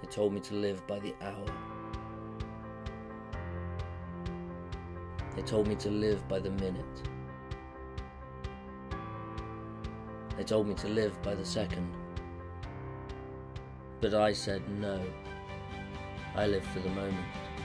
They told me to live by the hour. They told me to live by the minute. They told me to live by the second. But I said no. I live for the moment.